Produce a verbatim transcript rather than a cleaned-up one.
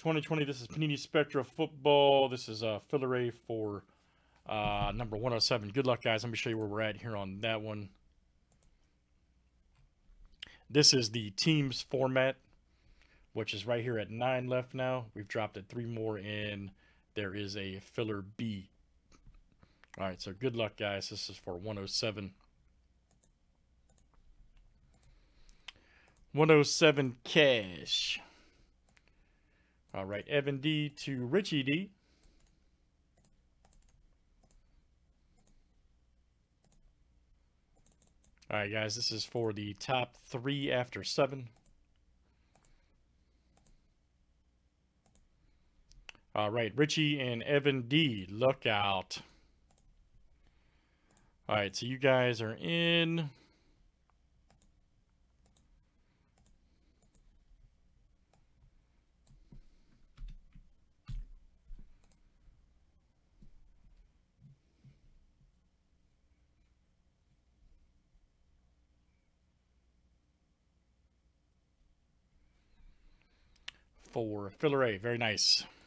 twenty twenty, this is Panini Spectra football. This is uh, filler A for uh, number one oh seven. Good luck, guys. Let me show you where we're at here on that one. This is the teams format, which is right here at nine left now. We've dropped it three more in. There is a filler B. All right, so good luck, guys. This is for one oh seven. one oh seven cash. All right, Evan D to Richie D. All right, guys, this is for the top three after seven. All right, Richie and Evan D, look out. All right, so you guys are in. For filler A, very nice.